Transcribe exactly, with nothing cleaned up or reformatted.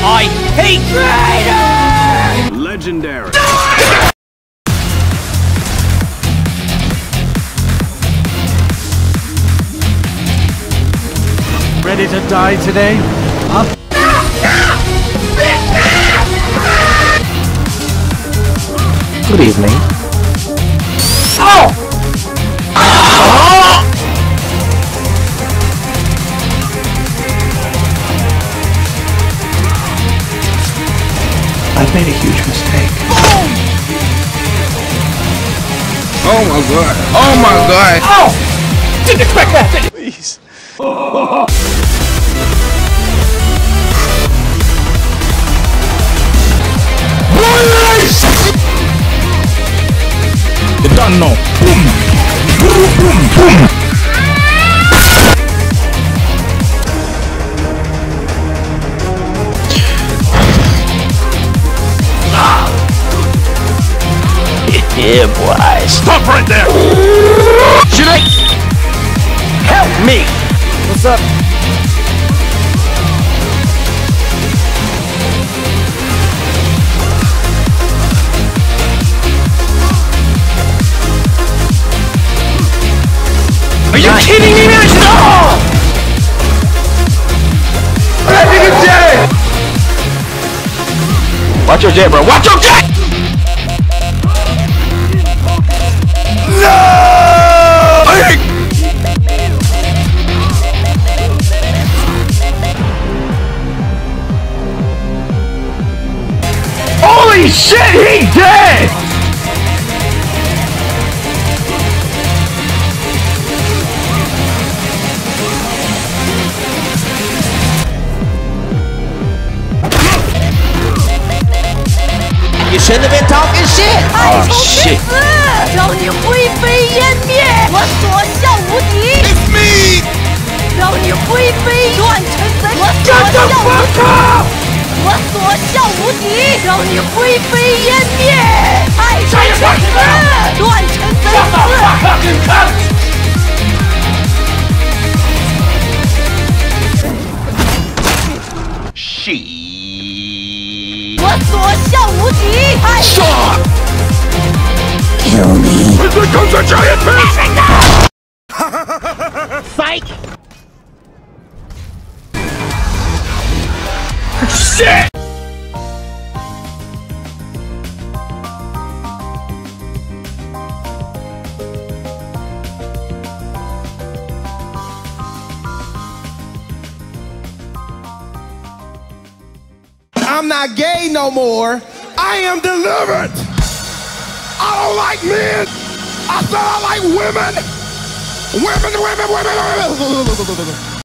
I hate traitors! Legendary. Ready to die today? Up. Good evening. Oh! Oh! I've made a huge mistake. Oh my god. Oh my god. Oh! Didn't expect that! Didn't... Please. Oh. Idunno. Boom. Boom, boom, boom. Yeah, boy. Stop right there! Should I... Help me! What's up? Are you kidding me, man? No! Ready to die! Watch your jet, bro. Watch your jet! No! Holy shit, he dead! You shouldn't have been talking shit! Oh shit! 让你灰飞烟灭，我所向无敌。 It's me! 让你灰飞乱成贼，我所 Shut the 向无 fuck 敌。 up! 我所向无敌，让你灰飞烟灭。爱成贼子，乱成贼 Shut the 子。 fuck up, you cunt! She... 我所向无敌，爱 Stop! kill me。 Here comes a giant fish! Psych! Shit! I'm not gay no more. I am delivered! I don't like men! I said I like women! Women, women, women, women!